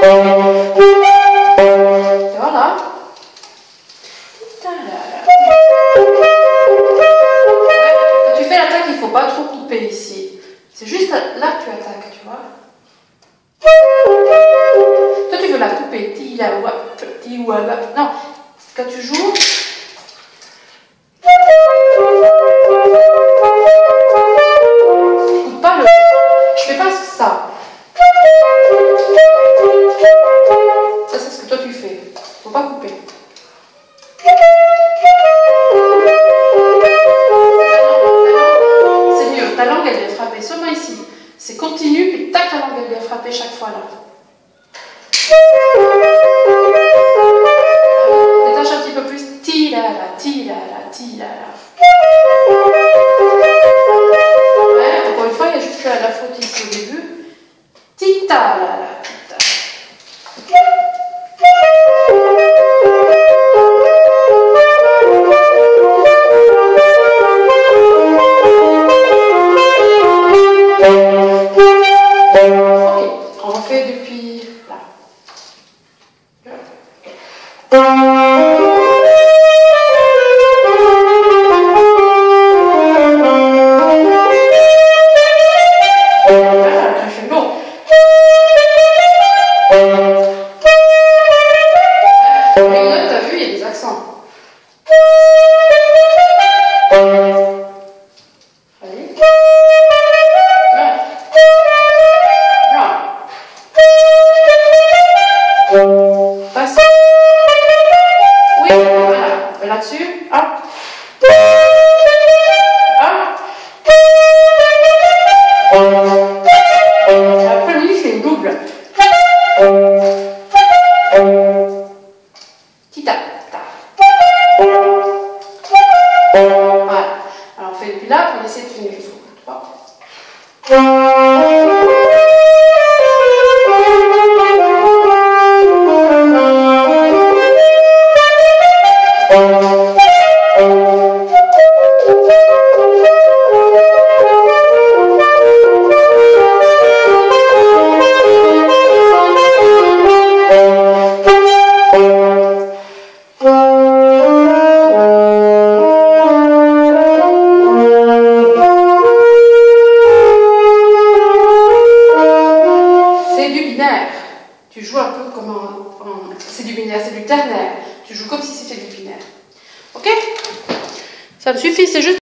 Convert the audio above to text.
Voilà. Quand tu fais l'attaque, il ne faut pas trop couper ici. C'est juste là que tu attaques, tu vois. Toi, tu veux la couper. Non, quand tu joues... Coupe pas le... Je fais pas ça. Ça, c'est ce que toi, tu fais. Faut pas couper. C'est mieux. Ta langue, elle vient frapper. Seulement ici. C'est continu, puis tac, ta langue, elle vient frapper chaque fois là. Détache un petit peu plus. Ti-la-la, ti-la-la, ti-la-la. Ouais, encore une fois, il y a juste la faute ici au début. Ti-ta-la-la, ti-ta. Ok, on refait depuis là. Les notes, t'as vu, il y a des accents. Allez. Passe. Oui, voilà. Là-dessus. Hop. Après, lui, c'est une double. Tita. Voilà. Alors, on fait depuis là pour essayer de finir jusqu'au bout. 3. Tu joues un peu comme c'est du binaire, c'est du ternaire. Tu joues comme si c'était du binaire. Ok? Ça me suffit, c'est juste...